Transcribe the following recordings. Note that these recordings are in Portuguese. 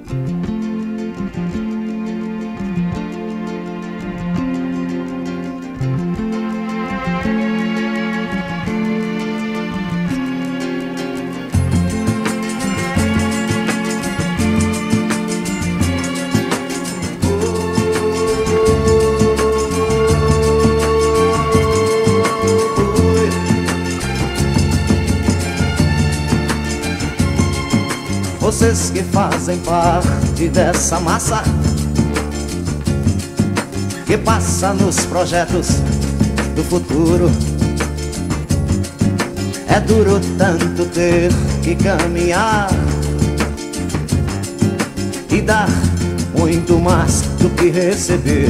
Vocês que fazem parte dessa massa que passa nos projetos do futuro. É duro tanto ter que caminhar e dar muito mais do que receber,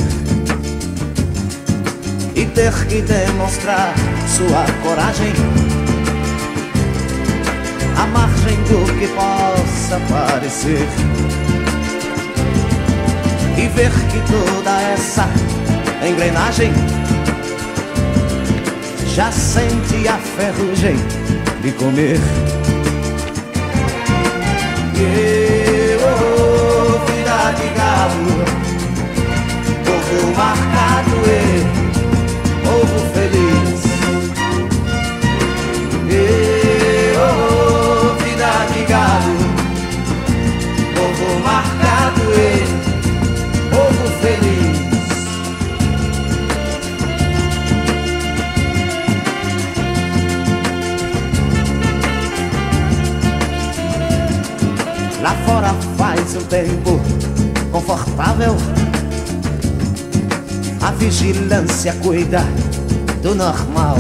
e ter que demonstrar sua coragem à margem do que possa parecer, e ver que toda essa engrenagem já sente a ferrugem de comer. Vida de galo, povo marcado e povo feliz. Vida de galo, povo marcado e povo feliz. Lá fora faz um tempo confortável, a vigilância cuida do normal.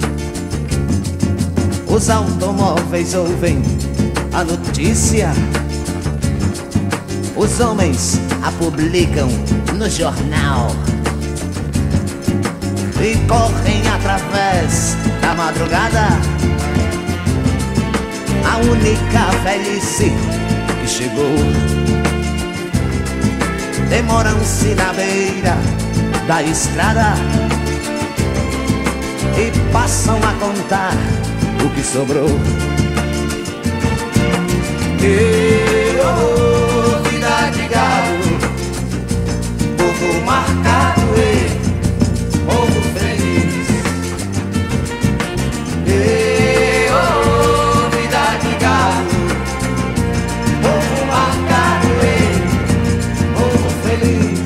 Os automóveis ouvem a notícia, os homens a publicam no jornal e correm através da madrugada. A única velhice que chegou, demoram-se na beira da estrada e passam a contar o que sobrou. Vida de galo, povo marcado e povo feliz. Vida de galo, povo marcado e povo feliz.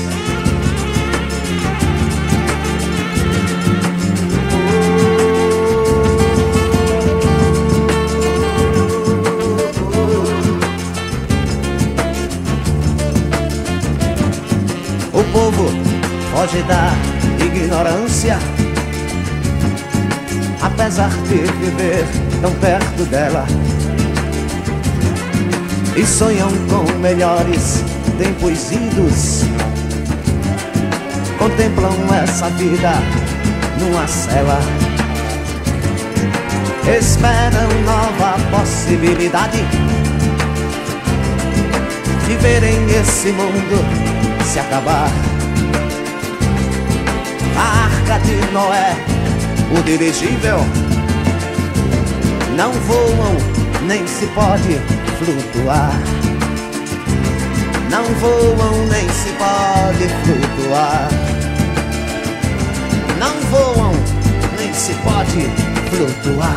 O povo foge da ignorância, apesar de viver tão perto dela, e sonham com melhores tempos idos. Contemplam essa vida numa cela, esperam nova possibilidade de verem esse mundo se acabar. A arca de Noé, o dirigível, não voam nem se pode flutuar. Não voam nem se pode flutuar. Não voam nem se pode flutuar.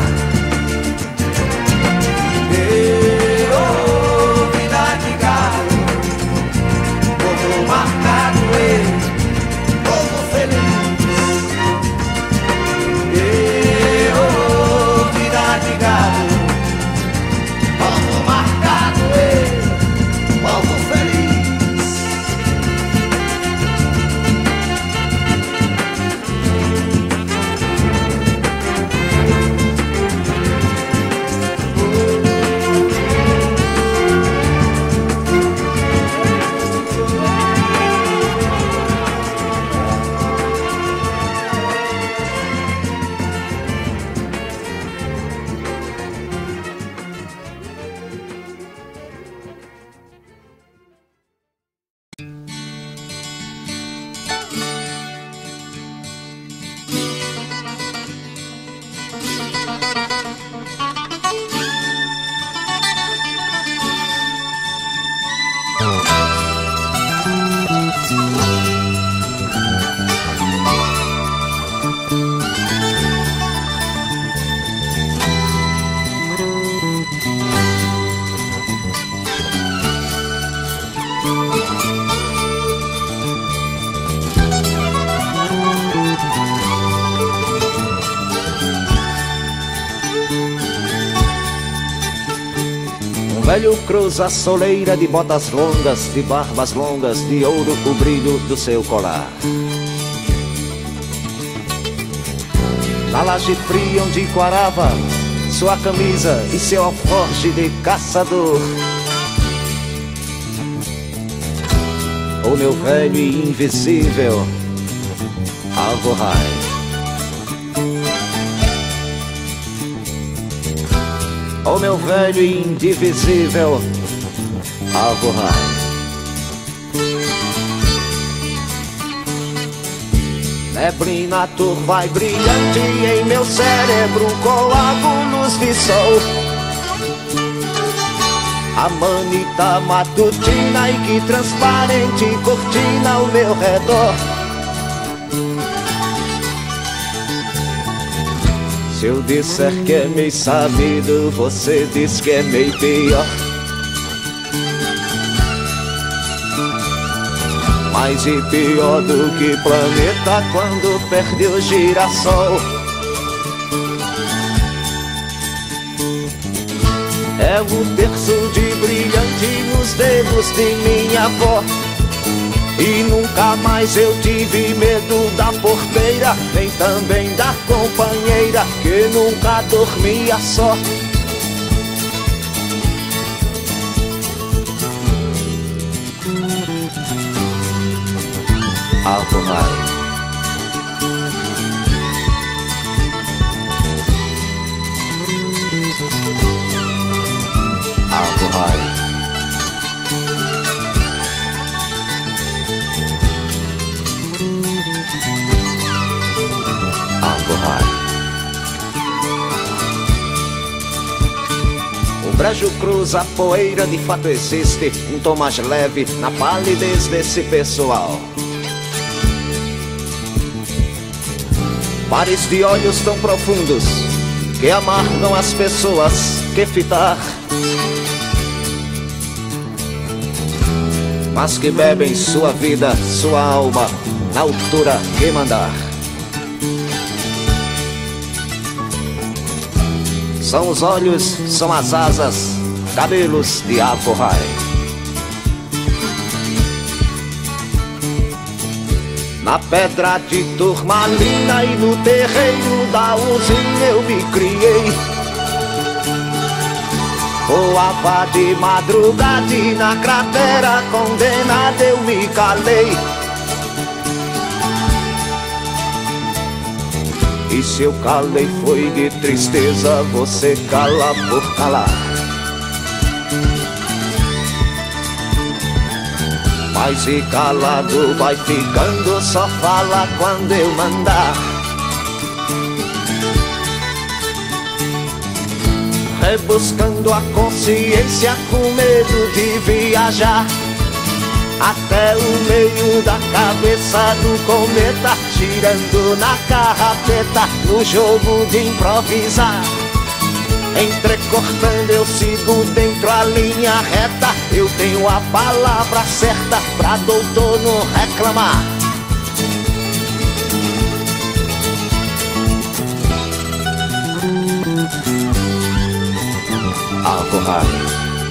Vida de galo, povo marcado e povo feliz. Vida de galo, povo marcado e povo feliz. velho cruza a soleira de botas longas, de barbas longas, de ouro o brilho do seu colar. Na laje fria onde quarava sua camisa e seu alforje de caçador. O meu velho e invisível Alvorrai. O meu velho e indivisível Alvorrai. Neblina turva e brilhante em meu cérebro, coágulos de sol. A manita matutina e que transparente cortina ao meu redor. Se eu disser que é meio sabido, você diz que é meio pior. Mais e pior do que planeta quando perde o girassol. É o terço de brilhante nos dedos de minha avó. E nunca mais eu tive medo da porteira, nem também da companheira que nunca dormia só. Alvorrai. Alvorrai. Alvorrai. O brejo cruza a poeira, de fato existe um tom mais leve na palidez desse pessoal. Mares de olhos tão profundos que amargam as pessoas que fitar, mas que bebem sua vida, sua alma, na altura que mandar. São os olhos, são as asas, cabelos de Alvorrai. Na pedra de turmalina e no terreiro da usina eu me criei. Voava de madrugada e na cratera condenada eu me calei. E se eu calei foi de tristeza, você cala por calar. Mas e calado vai ficando, só fala quando eu mandar. Rebuscando a consciência com medo de viajar até o meio da cabeça do cometa, girando na carrapeta no jogo de improvisar. Entrecortando eu sigo dentro a linha reta, eu tenho a palavra certa pra doutor não reclamar. Alvorrai.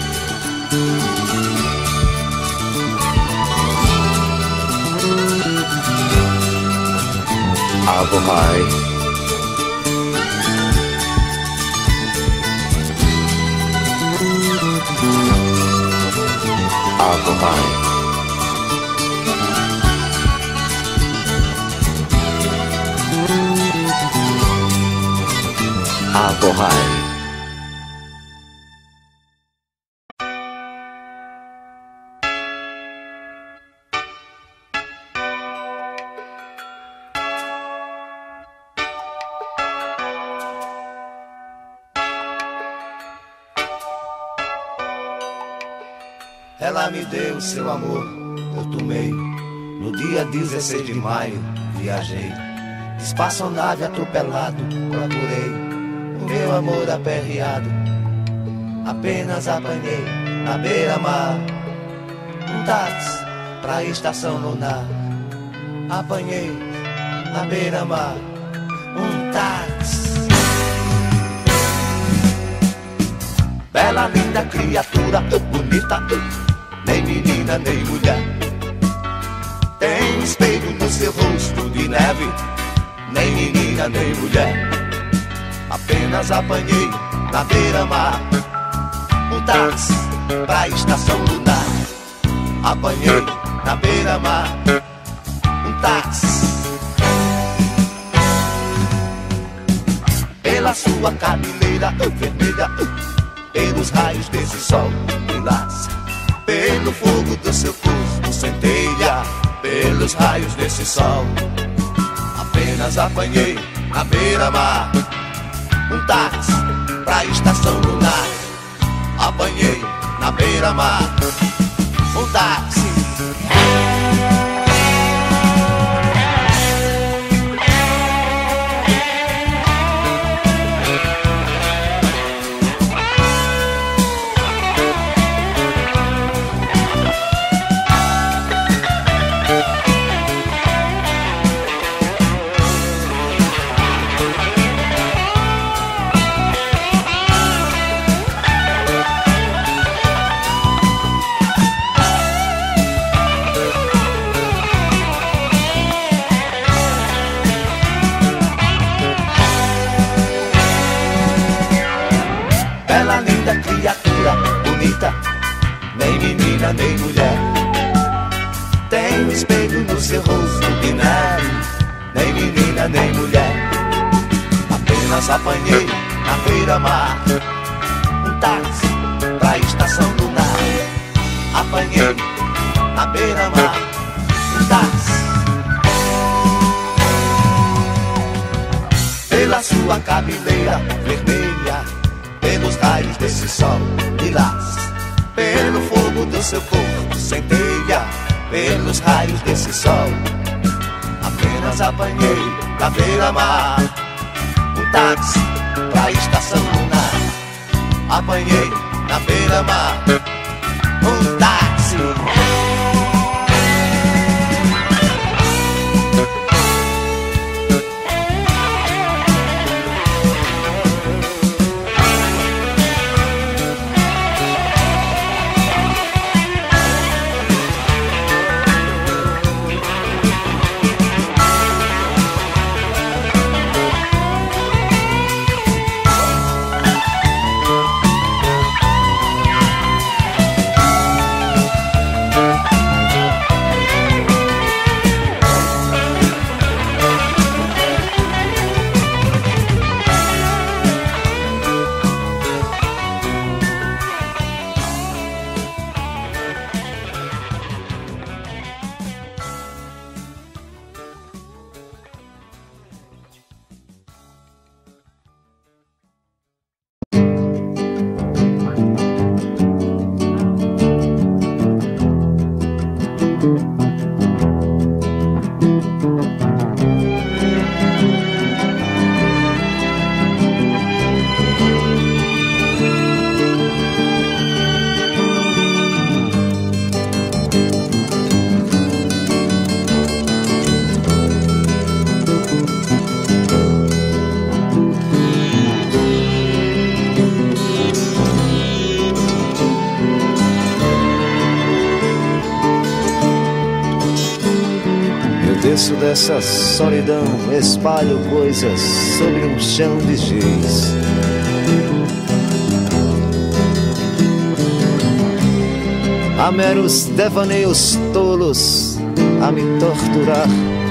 Alvorrai. Alvorrai. Alvorrai. Ela me deu seu amor, eu tomei. No dia 16 de maio, viajei. Espaçonave atropelado, procurei o meu amor aperreado. Apenas apanhei na beira-mar um táxi pra estação lunar. Apanhei na beira-mar um táxi. Bela linda linda criatura, bonita, nem menina nem mulher. Tem um espelho no seu rosto de neve, nem menina nem mulher. Apenas apanhei na beira-mar um táxi pra estação lunar. Apanhei na beira-mar um táxi. Pela sua cabeleira vermelha, pelos raios desse sol lilás, pelo fogo do seu corpo centelha, pelos raios desse sol. Apenas apanhei na beira-mar um táxi pra estação lunar. Apanhei na beira-mar um táxi. Nem menina nem mulher. Tem um espelho no seu rosto de neve, nem menina nem mulher. Apenas apanhei na beira-mar um táxi pra estação lunar. Apanhei na beira-mar um táxi. Pela sua cabeleira vermelha, pelos raios desse sol lilás, pelo fogo do seu corpo centelha, pelos raios desse sol. Apenas apanhei na beira-mar um táxi pra estação lunar. Apanhei na beira-mar um táxi. Desço dessa solidão, espalho coisas sobre um chão de giz. Há meros devaneios tolos a me torturar.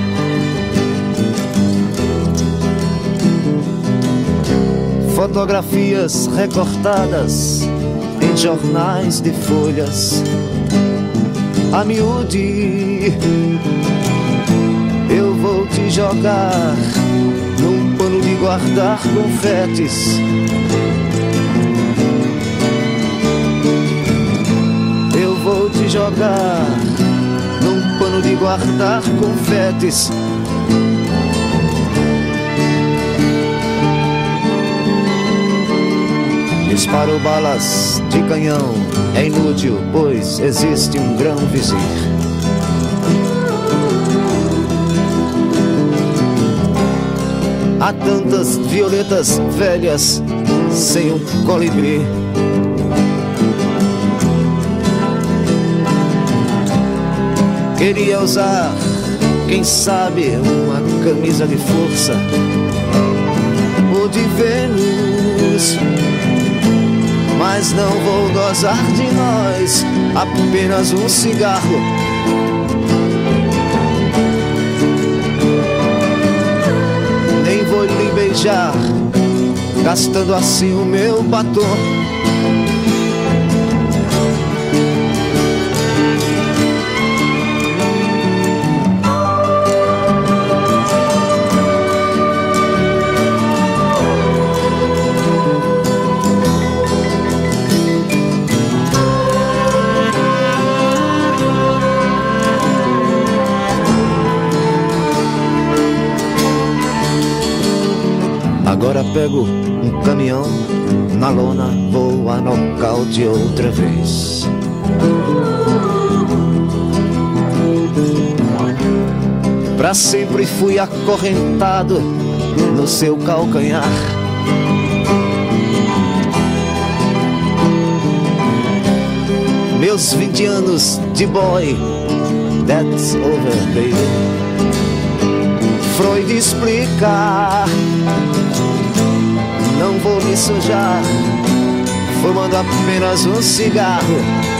Fotografias recortadas em jornais de folhas a miúde. Eu vou te jogar num pano de guardar confetes. Eu vou te jogar num pano de guardar confetes. Disparo balas de canhão, é inútil, pois existe um grão vizir. Há tantas violetas velhas sem um colibri. Queria usar, quem sabe, uma camisa de força ou de Vênus, mas não vou gozar de nós, apenas um cigarro. Nem vou lhe beijar, gastando assim o meu batom. Agora pego um caminhão, na lona vou a nocaute outra vez. Pra sempre fui acorrentado no seu calcanhar. Meus 20 anos de boy, that's over, baby. Freud explica, não vou me sujar, fumando apenas um cigarro.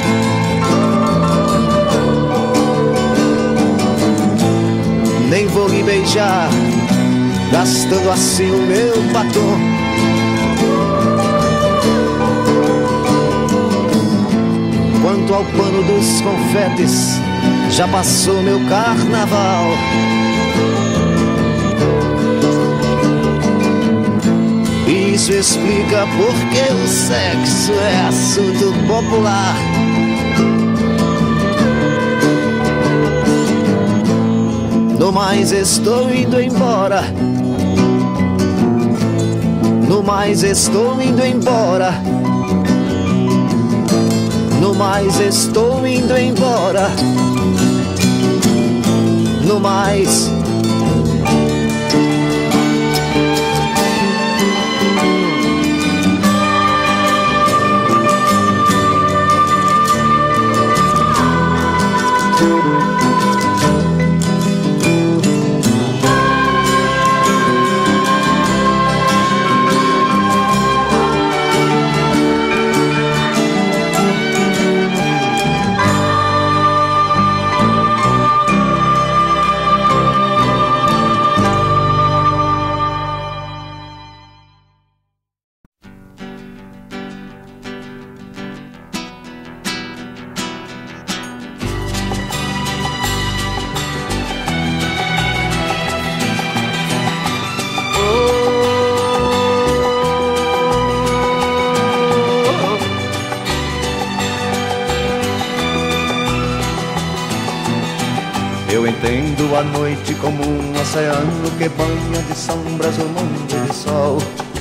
Nem vou lhe beijar, gastando assim o meu batom. Quanto ao pano dos confetes, já passou meu carnaval. Isso explica porque o sexo é assunto popular. No mais estou indo embora. No mais estou indo embora. No mais estou indo embora. No mais. Eu entendo a noite como um oceano que banha de sombras o mundo de sol.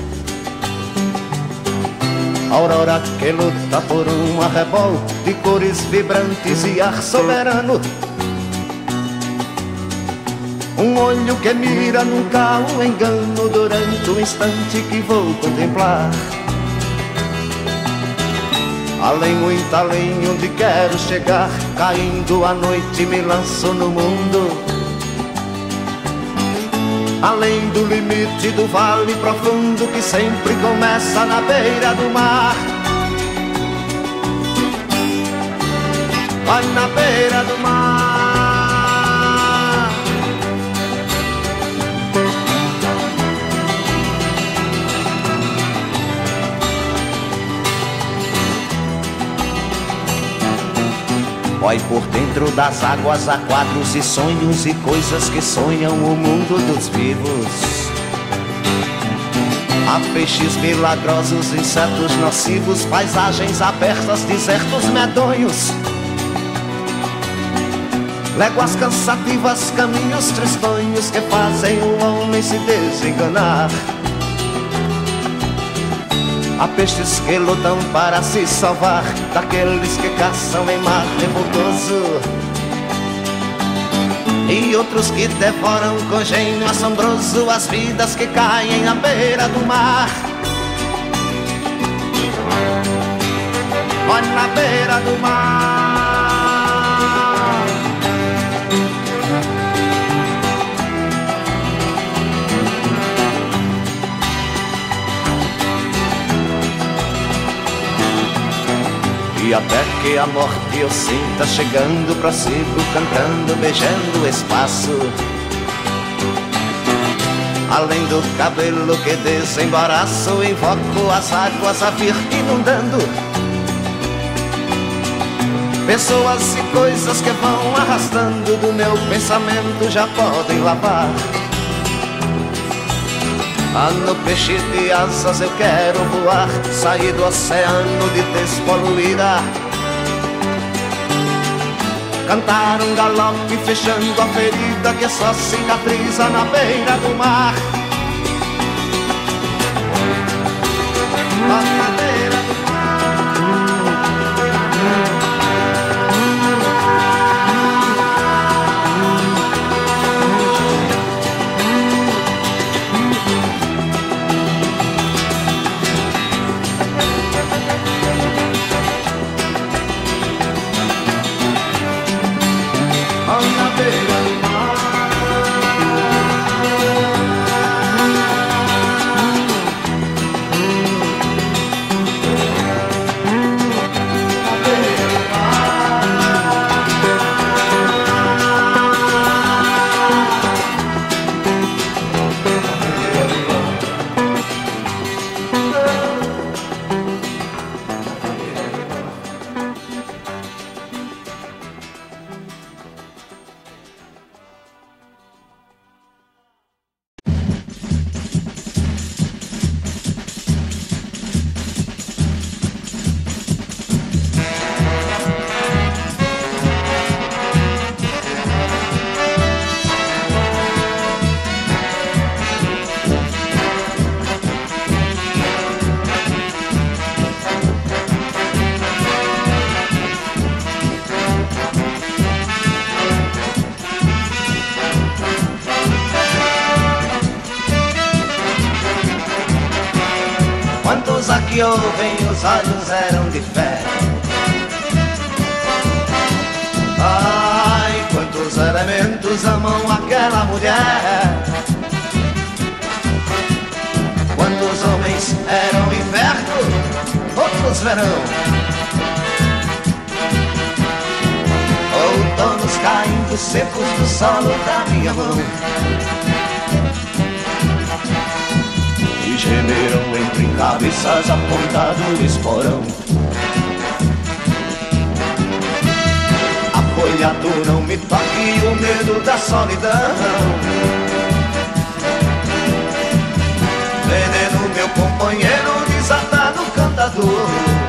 Aurora que luta por um arrebol de cores vibrantes e ar soberano. Um olho que mira nunca o engano durante o instante que vou contemplar. Além, muito além, onde quero chegar, caindo a noite me lanço no mundo. Além do limite do vale profundo que sempre começa na beira do mar. Vai na beira do mar. Vai por dentro das águas há quadros e sonhos e coisas que sonham o mundo dos vivos. Há peixes milagrosos, insetos nocivos, paisagens abertas, desertos medonhos, léguas cansativas, caminhos tristonhos que fazem o homem se desenganar. Há peixes que lutam para se salvar daqueles que caçam em mar revoltoso, e outros que devoram com gênio assombroso as vidas que caem à beira do mar. Olha na beira do mar. E até que a morte eu sinta chegando, prossigo cantando, beijando o espaço. Além do cabelo que desembaraço, invoco as águas a vir inundando. Pessoas e coisas que vão arrastando do meu pensamento já podem lavar. Ah, no peixe de asas eu quero voar, sair do oceano de despoluída, cantar um galope fechando a ferida que só cicatriza na beira do mar. Na beira do mar. Quantos a que ouvem os olhos eram de fé? Ai, quantos elementos amam aquela mulher? Quantos homens eram inverno, outros verão, outonos caindo secos do solo da minha mão. Gemeram entre cabeças apontado o esporão. Apoiado não me toque o medo da solidão. Veneno meu companheiro desatado cantador.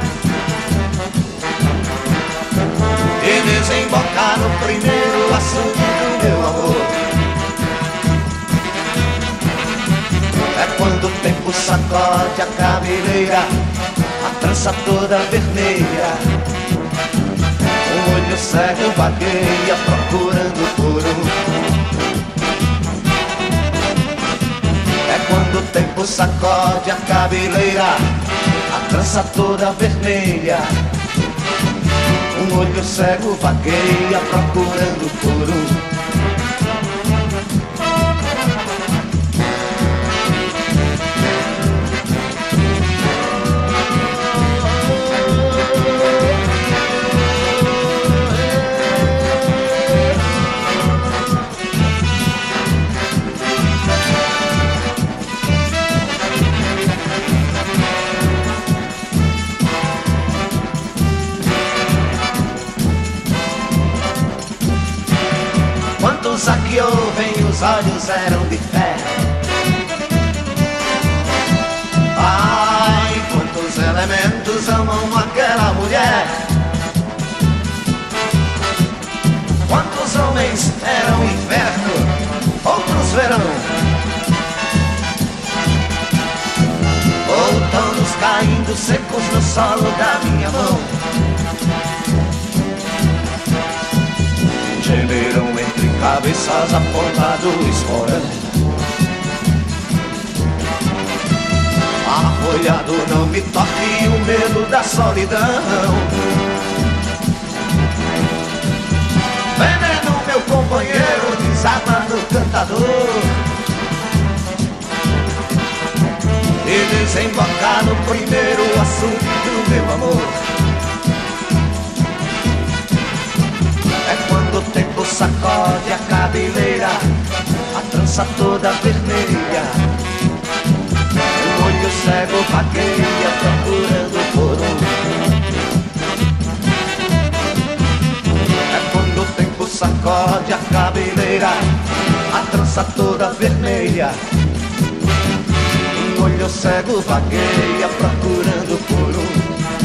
E desembocar no primeiro açude do meu amor. É quando o tempo sacode a cabeleira, a trança toda vermelha, o olho cego vagueia procurando por um. É quando o tempo sacode a cabeleira, a trança toda vermelha, um olho cego vagueia procurando por um. A que ouvem os olhos eram de fé. Ai, quantos elementos amam aquela mulher. Quantos homens eram inverno, outros verão, outonos caindo secos no solo da minha mão. Gemeram entre cabeças apontado o esporão. Arroiado não me toque o medo da solidão. Veneno meu companheiro desarmado cantador. E desembocar no primeiro assunto do meu amor. trança toda vermelha. Um olho cego vagueia procurando por É quando o tempo sacode a cabeleira, a trança toda vermelha. Um olho cego vagueia procurando por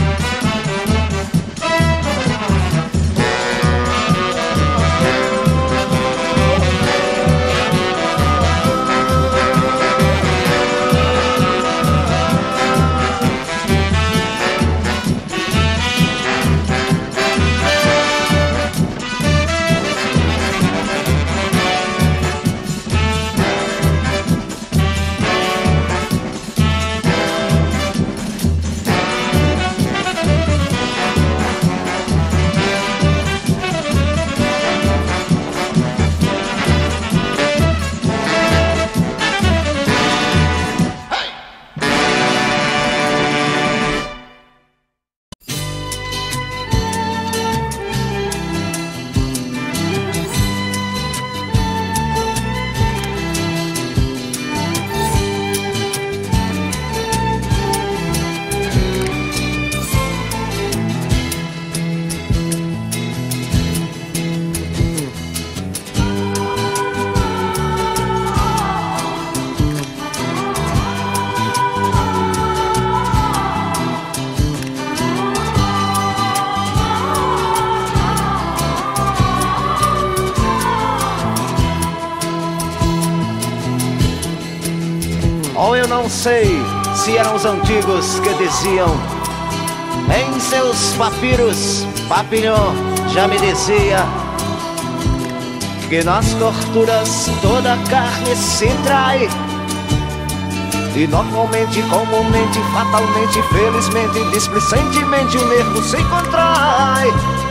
Ou eu não sei se eram os antigos que diziam em seus papiros, Papillon já me dizia que nas torturas toda a carne se trai. E normalmente, comumente, fatalmente, felizmente, displicentemente o nervo se contrai.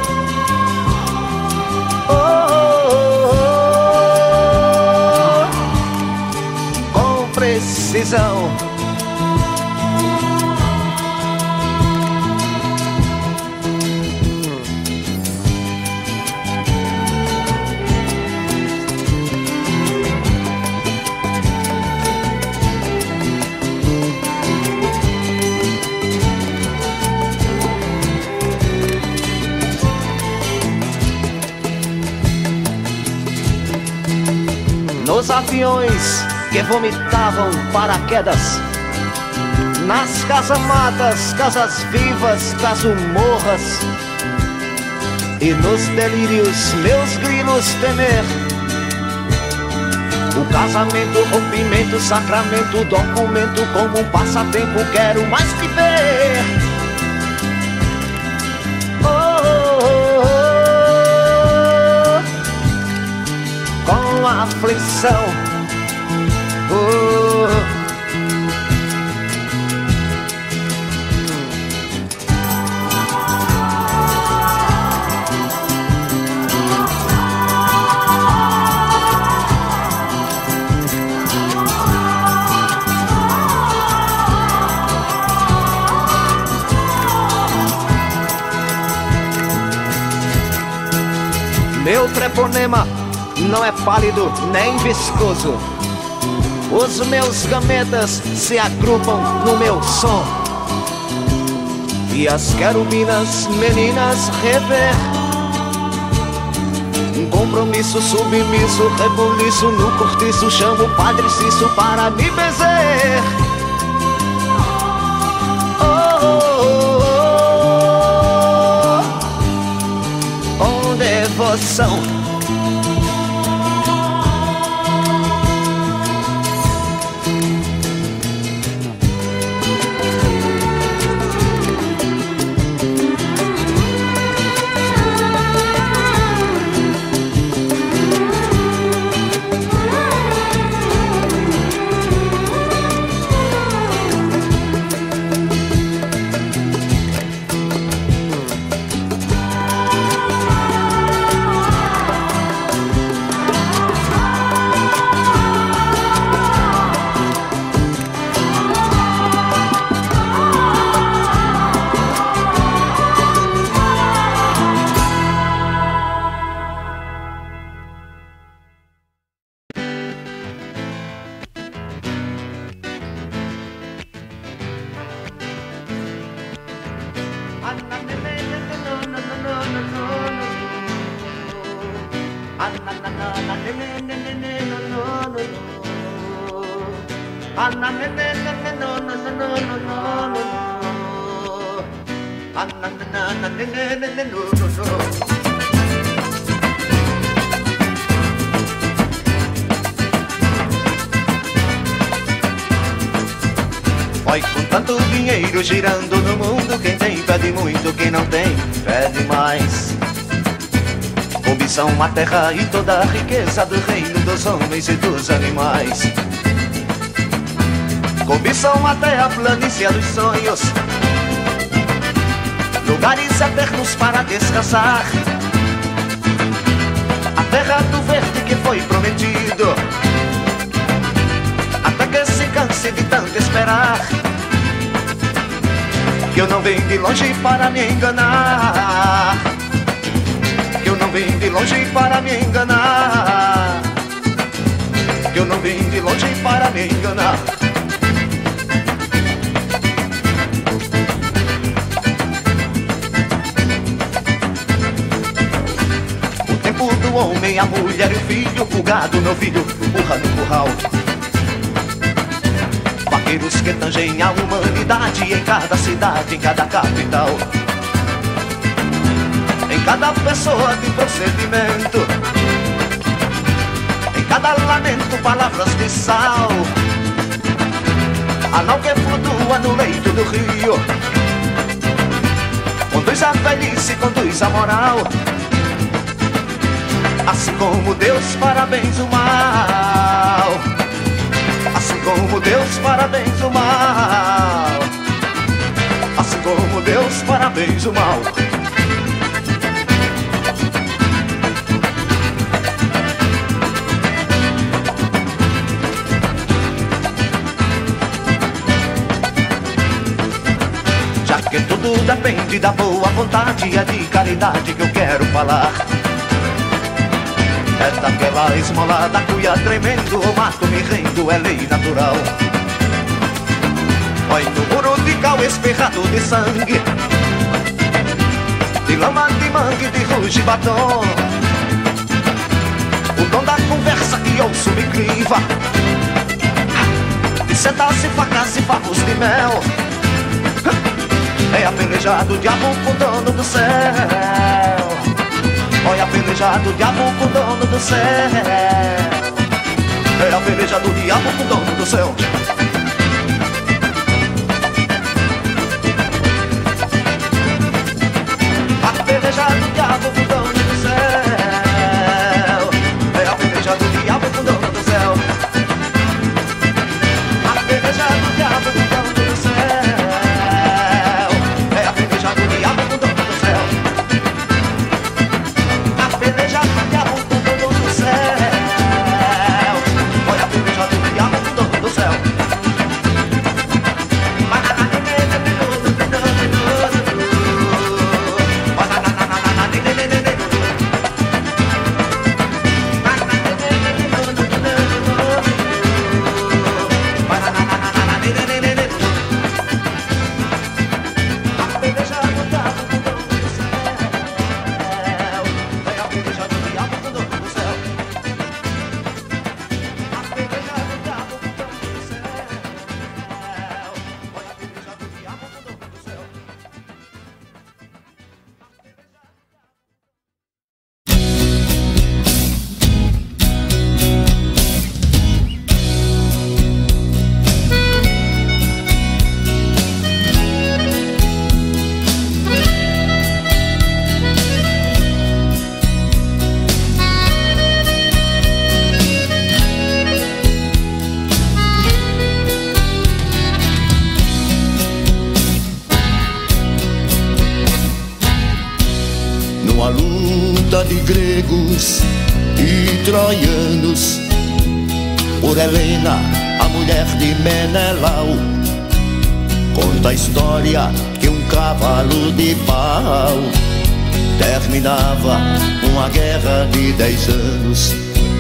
Com precisão. Nos aviões que vomitavam paraquedas, nas casamatas, casas vivas, casumorras, e nos delírios meus grilos temer. O casamento, o rompimento, o sacramento, o documento, como um passatempo quero mais te ver. Com aflição, meu treponema não é pálido nem viscoso. Os meus gametas se agrupam no meu som, e as querubinas meninas rever. Um compromisso submisso, rebuliço no cortiço, chamo o Padre Cício para me benzer. Com devoção. Oi, com tanto dinheiro girando no mundo, quem tem pede muito, quem não tem pede mais. Cobiçam a terra e toda a riqueza do reino dos homens e dos animais. Cobiçam até a planície dos sonhos, lugares eternos para descansar. A terra do verde que foi prometido, até que se canse de tanto esperar. Que eu não venho de longe para me enganar, que eu não venho de longe para me enganar, que eu não venho de longe para me enganar. O tempo do homem, a mulher e o filho, o gado, meu filho, burra no curral. Vaqueiros que tangem a humanidade em cada cidade, em cada capital. Em cada pessoa de procedimento, em cada lamento, palavras de sal. A nau que flutua no leito do rio, conduz a velhice, conduz a moral. Assim como Deus parabéns o mal, assim como Deus parabéns o mal, assim como Deus parabéns o mal. Já que tudo depende da boa vontade, é de caridade que eu quero falar. É daquela esmola da cuia tremendo, o mato me rendo, é lei natural. Olha no muro de cal espirrado de sangue, de lama, de mangue, de ruge e batom. O dom da conversa que ouço me criva, de setas e facas e favos de mel. É a peleja do diabo com o dono do céu. Olha a peleja do diabo com o dono do céu. É a peleja do diabo com o dono do céu. A peleja do diabo com o dono do céu. É a peleja do diabo com o dono do céu. A peleja do diabo com o dono do céu. É a peleja do diabo com o dono do céu. A peleja do diabo com o dono do céu. Olha a peleja do diabo com o dono do céu. Numa luta de gregos e troianos, por Helena, a mulher de Menelau, conta a história que um cavalo de pau terminava uma guerra de 10 anos.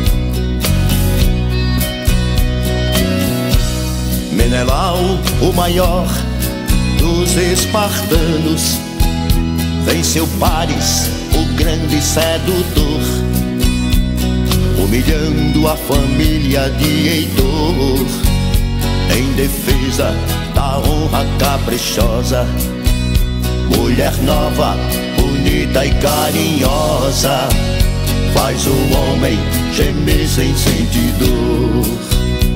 Menelau, o maior dos espartanos, venceu Paris, o grande sedutor, humilhando a família de Heitor em defesa da honra caprichosa. Mulher nova, bonita e carinhosa, faz o homem gemer sem sentir dor.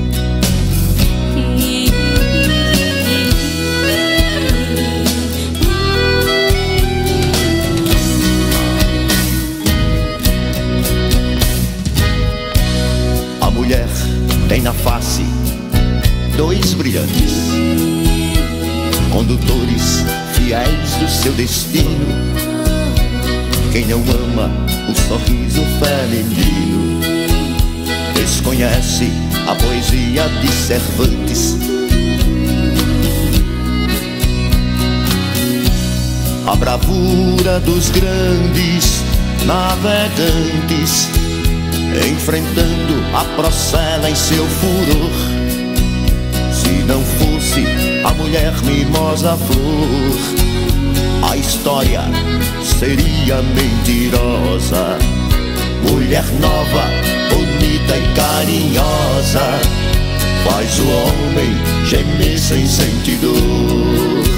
A mulher tem na face dois brilhantes condutores fiéis do seu destino. Quem não ama o sorriso feminino desconhece a poesia de Cervantes. A bravura dos grandes navegantes, enfrentando a procela em seu furor. Se não fosse a mulher mimosa flor, a história seria mentirosa. Mulher nova, bonita e carinhosa, faz o homem gemer sem sentir dor.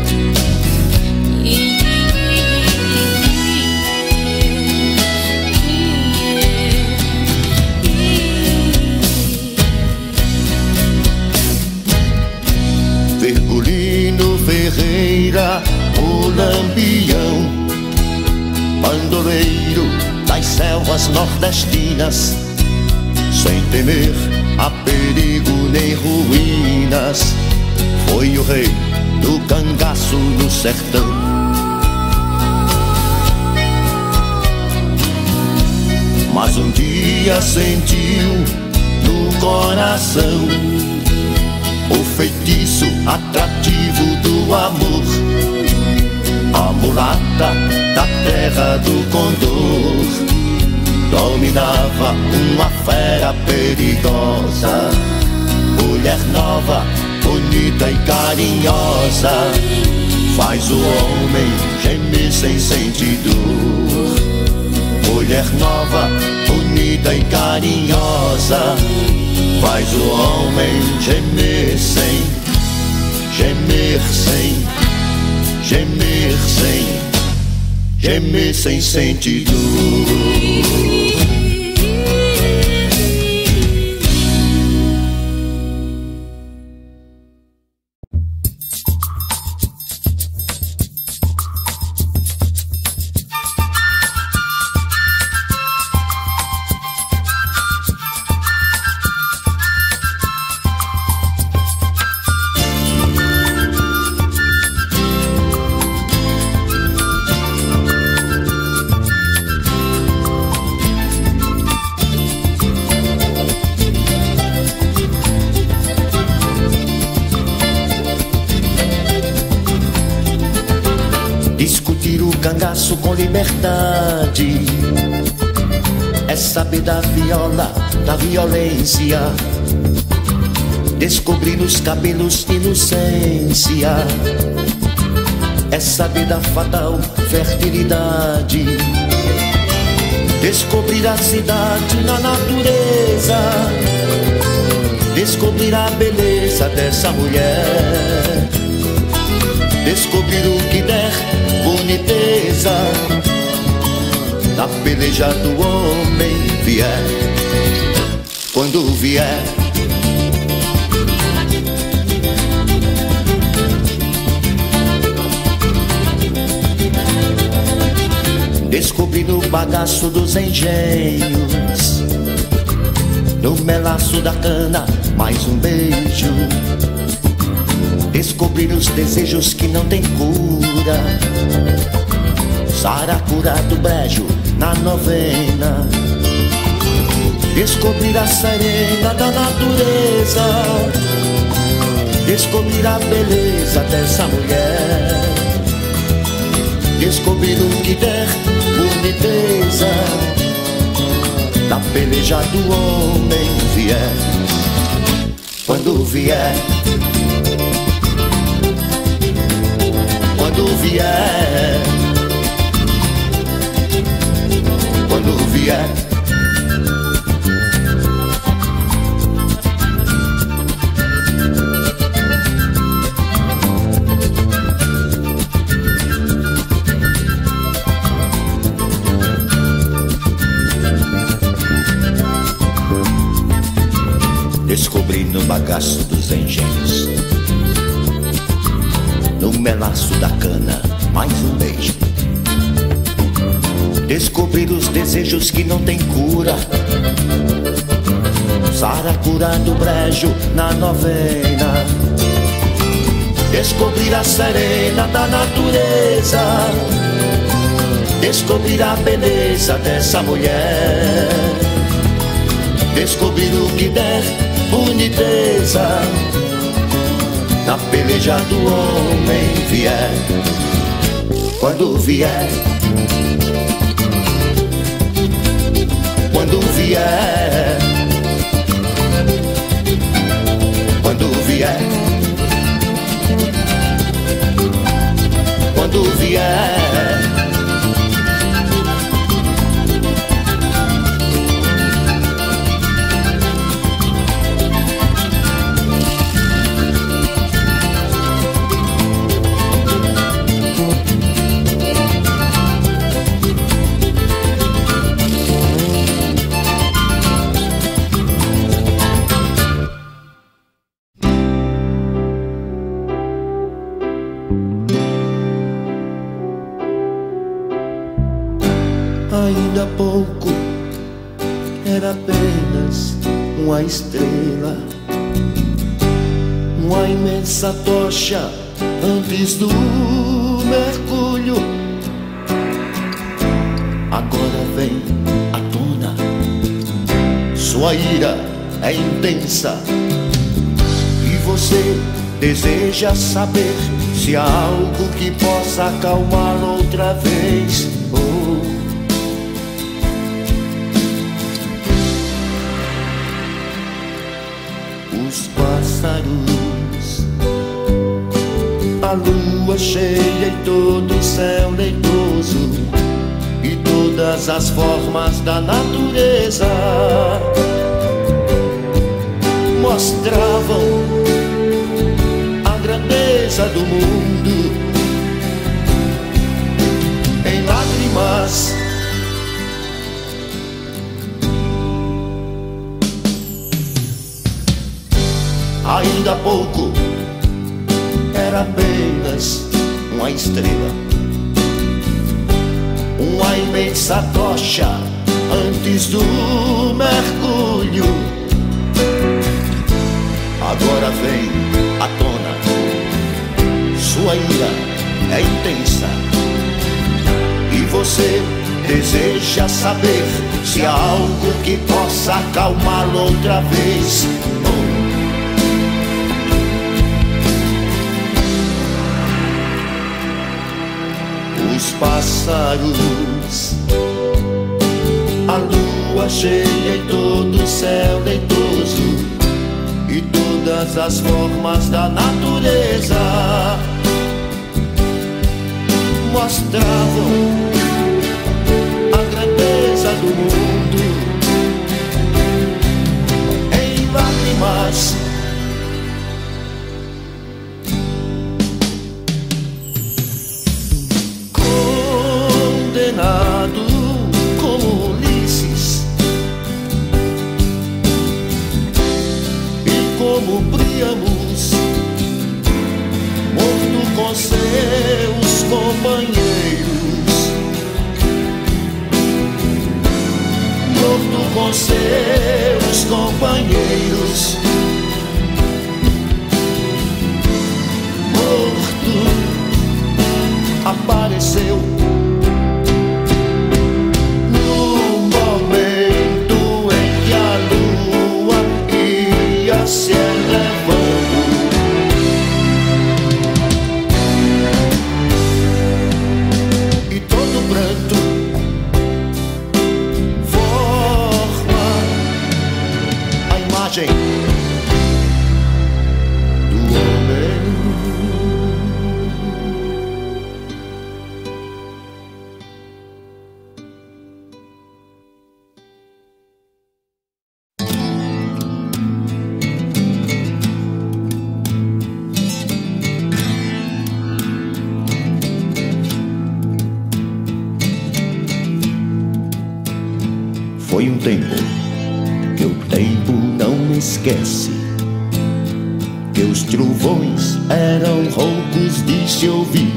Virgulino Ferreira, o Lampião, bandoleiro das selvas nordestinas, sem temer a perigo nem ruínas, foi o rei do cangaço no sertão. Mas um dia sentiu no coração o feitiço atrativo do amor. A mulata da terra do Condor dominava uma fera perigosa. Mulher nova, bonita e carinhosa, faz o homem gemer sem sentir dor. Mulher nova, bonita e carinhosa, faz o homem gemer sem, gemer sem, gemer sem, gemer sem sentir dor. Discutir o cangaço com liberdade é saber da viola, da violência. Descobrir nos cabelos inocência é saber da fatal fertilidade. Descobrir a cidade na natureza, descobrir a beleza dessa mulher, descobrir o que der boniteza na peleja do homem vier. Quando vier, descobrir no bagaço dos engenhos, no melaço da cana, mais um beijo. Descobrir os desejos que não tem cura, saracura do brejo na novena. Descobrir a serena da natureza, descobrir a beleza dessa mulher, descobrir o que der boniteza na peleja do homem vier. Quando vier, quando vier, quando vier, bagaço dos engenhos. No melaço da cana, mais um beijo. Descobrir os desejos que não tem cura. Saracura do brejo na novena. Descobrir a serena da natureza. Descobrir a beleza dessa mulher. Descobrir o que der boniteza na peleja do homem vier. Quando vier, quando vier, quando vier, quando vier. Ainda há pouco era apenas uma estrela, uma imensa tocha antes do mergulho. Agora vem à tona, sua ira é intensa e você deseja saber se há algo que possa acalmá-la outra vez. Os pássaros, a lua cheia e todo o céu leitoso e todas as formas da natureza mostravam a grandeza do mundo em lágrimas. Ainda há pouco era apenas uma estrela, uma imensa tocha antes do mergulho. Agora vem à tona, sua ira é intensa e você deseja saber se há algo que possa acalmá-lo outra vez. Os pássaros, a lua cheia e todo o céu leitoso e todas as formas da natureza mostravam a grandeza do mundo em lágrimas. Condenado como Ulisses e como Príamos, morto com seus companheiros, morto com seus companheiros, morto apareceu se elevando e todo pranto forma a imagem do homem. Foi um tempo que o tempo não me esquece. que os trovões eram roucos de se ouvir.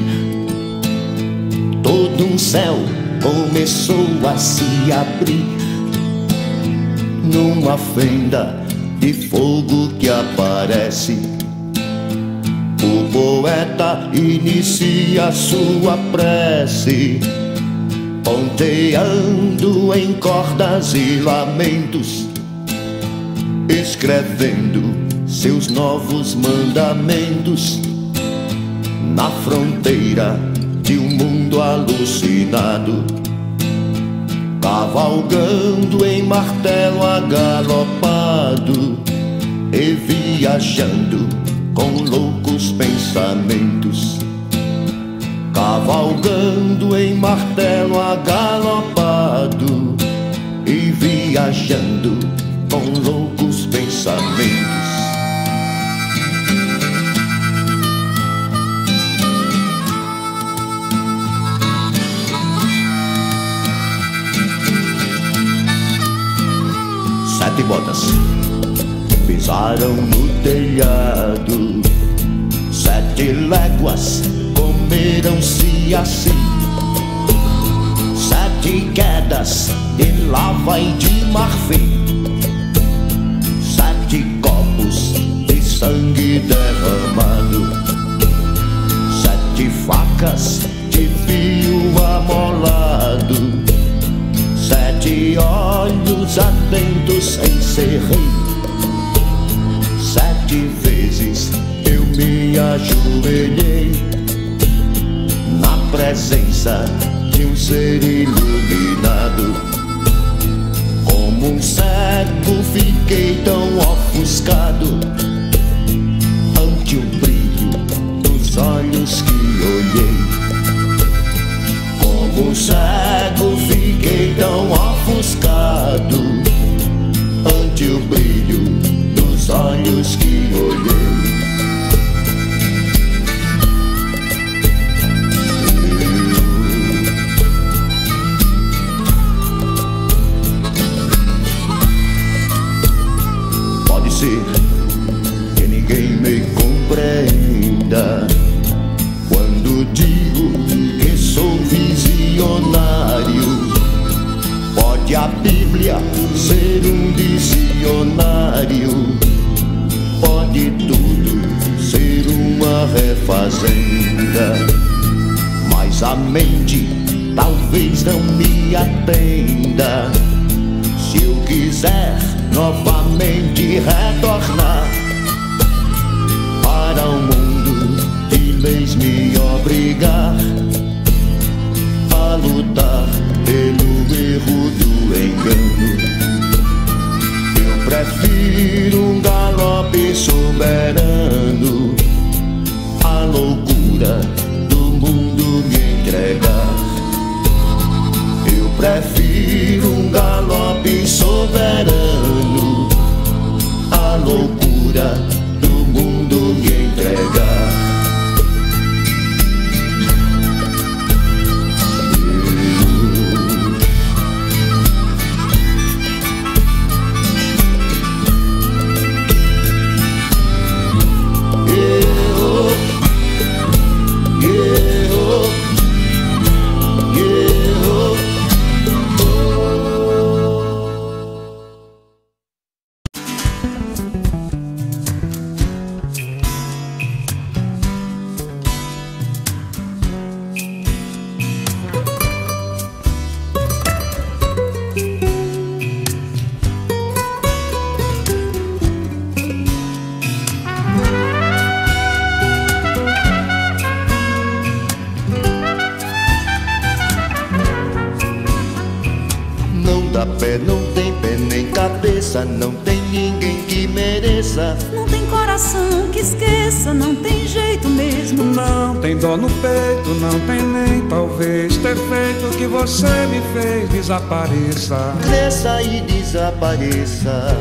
Todo um céu começou a se abrir numa fenda de fogo que aparece. O poeta inicia sua prece, ponteando em cordas e lamentos, escrevendo seus novos mandamentos na fronteira de um mundo alucinado, cavalgando em martelo agalopado e viajando com loucos pensamentos. Cavalgando em martelo agalopado e viajando com loucos pensamentos. Sete botas pisaram no telhado, 7 léguas comeram-se assim, 7 quedas de lava e de marfim, 7 copos de sangue derramado, 7 facas de fio amolado, 7 olhos atentos em serrilho. 7 vezes eu me ajoelhei na presença de um ser iluminado. Como um cego fiquei tão ofuscado ante o brilho dos olhos que olhei. Como um cego fiquei tão ofuscado ante o brilho dos olhos que olhei. Pode ser que ninguém me compreenda quando digo que sou visionário. Pode a Bíblia ser um dicionário, pode tudo ser uma refazenda, mas a mente talvez não me atenda. Se eu quiser novamente retornar para o mundo de leis, me obrigar a lutar pelo erro do engano, eu prefiro um galope soberano, a loucura do mundo me entregar. Eu prefiro um galope soberano, a loucura do mundo me entregar. Não tem pé nem cabeça, não tem ninguém que mereça. Não tem coração que esqueça, não tem jeito mesmo. Não tem dor no peito, não tem nem talvez ter feito que você me fez desapareça. Cresça e desapareça.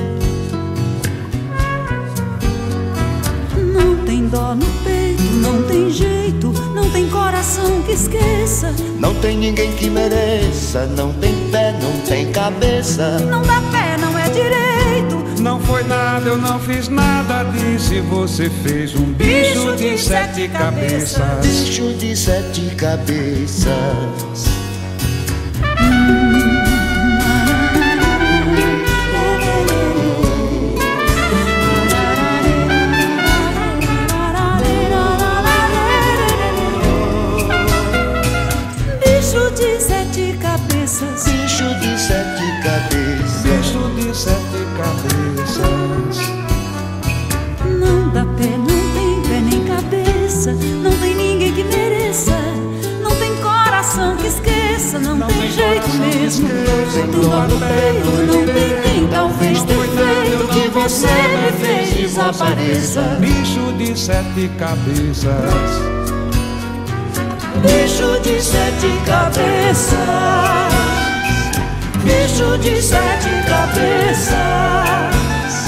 Não tem dor no peito, não tem jeito, não tem coração que esqueça. Não tem ninguém que mereça, não tem pé, não tem cabeça. Não dá pé, não é direito, Não foi nada, eu não fiz nada disso e você fez um bicho de 7 cabeças. Bicho de 7 cabeças. Bicho de 7 cabeças. Bicho de 7 cabeças. Bicho de 7 cabeças. Não dá pé, não tem pé nem cabeça. Não tem ninguém que mereça. Não tem coração que esqueça. Não tem jeito mesmo. Tudo no peito, não tem quem talvez ter feito que você me fez desapareça. Bicho de 7 cabeças. Bicho de 7 cabeças. Bicho de 7 cabeças.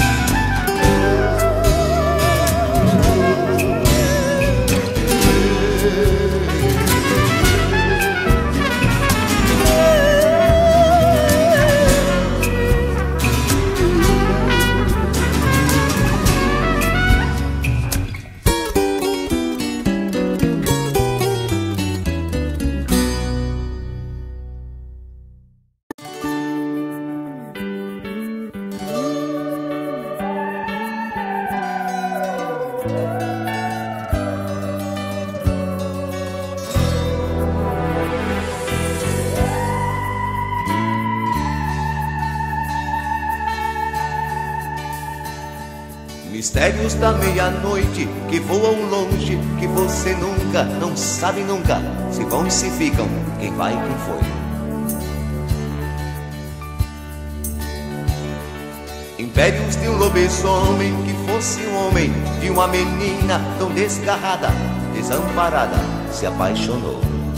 Mistérios da meia-noite que voam longe, que você nunca, não sabe nunca, se vão e se ficam, quem vai e quem foi. Impérios de um lobisomem que fosse um homem, de uma menina tão desgarrada, desamparada, se apaixonou.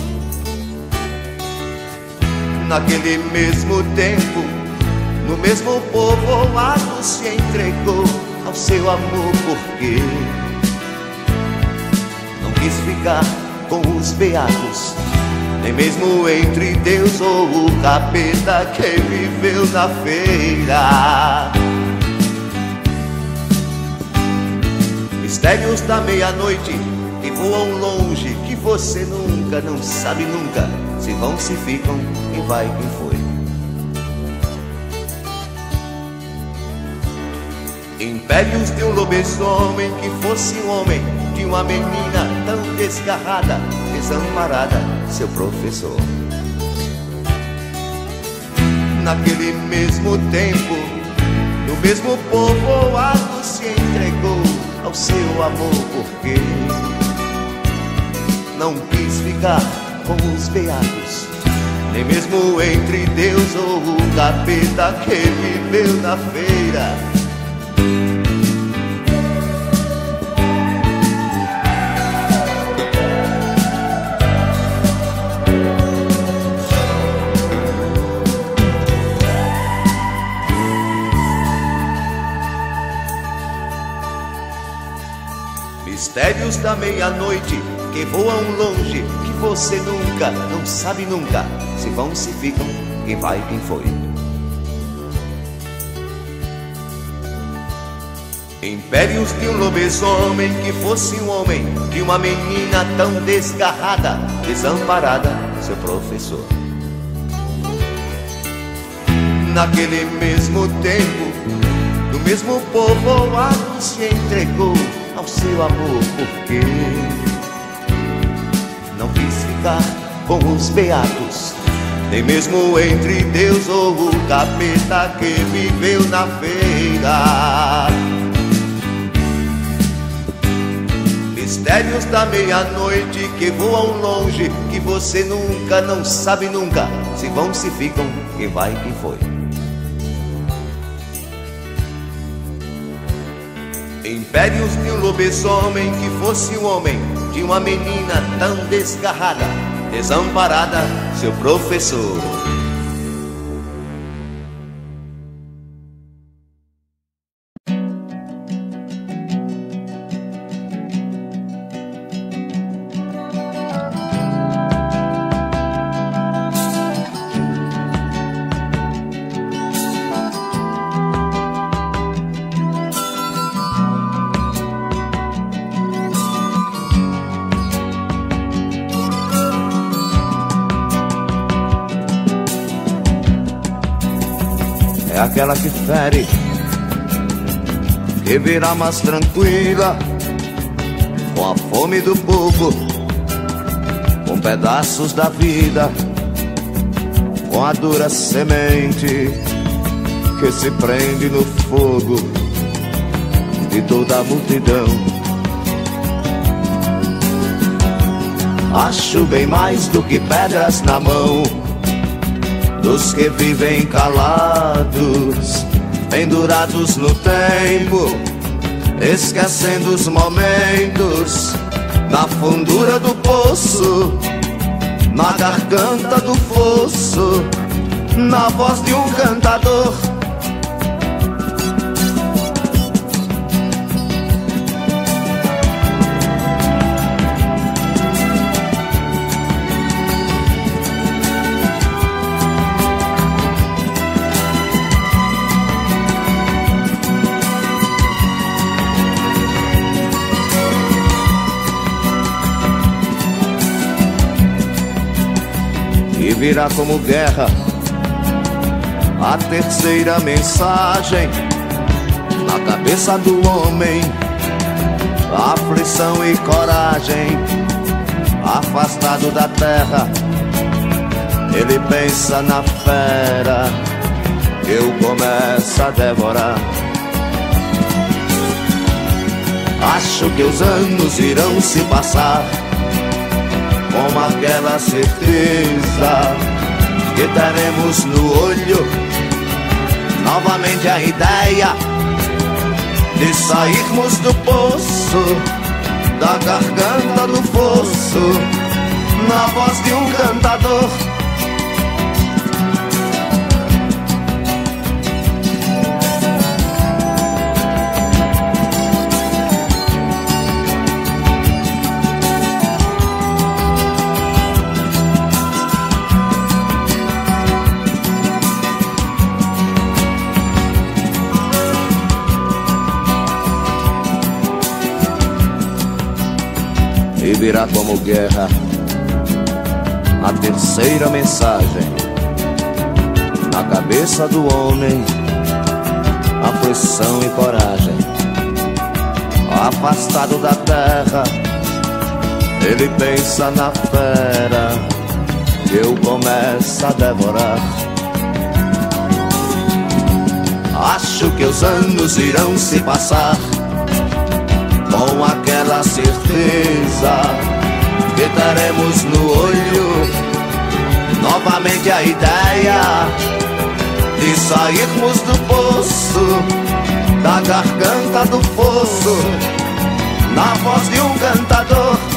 Naquele mesmo tempo, no mesmo povoado se entregou ao seu amor, porque não quis ficar com os beatos, nem mesmo entre Deus ou o capeta que viveu na feira. Mistérios da meia-noite que voam longe, que você nunca, não sabe nunca, se vão, se ficam, quem vai, quem foi. Impérios de um lobisomem que fosse um homem, de uma menina tão desgarrada, desamparada, seu professor. Naquele mesmo tempo, no mesmo povoado se entregou ao seu amor, porque não quis ficar com os beatos, nem mesmo entre Deus ou o capeta que viveu na feira. Mistérios da meia-noite que voam longe, que você nunca, não sabe nunca, se vão, se ficam, quem vai, quem foi. Impérios de um lobisomem que fosse um homem, de uma menina tão desgarrada, desamparada, seu professor. Naquele mesmo tempo, no mesmo povoado se entregou ao seu amor, porque não quis ficar com os beatos, nem mesmo entre Deus ou o capeta que viveu na feira. Mistérios da meia-noite que voam longe, que você nunca, não sabe nunca, se vão, se ficam, quem vai, quem foi. Impérios de um lobisomem que fosse um homem, de uma menina tão desgarrada, desamparada, seu professor. aquela que fere, que virá mais tranquila, com a fome do pouco, com pedaços da vida, com a dura semente que se prende no fogo de toda a multidão. Acho bem mais do que pedras na mão dos que vivem calados, pendurados no tempo, esquecendo os momentos, na fundura do poço, na garganta do fosso, na voz de um cantador. E virá como guerra a terceira mensagem na cabeça do homem, aflição e coragem. Afastado da terra, ele pensa na fera que eu começo a devorar. Acho que os anos irão se passar com aquela certeza que teremos no olho novamente a ideia de sairmos do poço, da garganta do fosso, na voz de um cantador. E virá como guerra a terceira mensagem na cabeça do homem, aflição e coragem. Afastado da terra, ele pensa na fera que eu começo a devorar. Acho que os anos irão se passar com aquela certeza que teremos no olho novamente a ideia de sairmos do poço, da garganta do fosso, na voz de um cantador.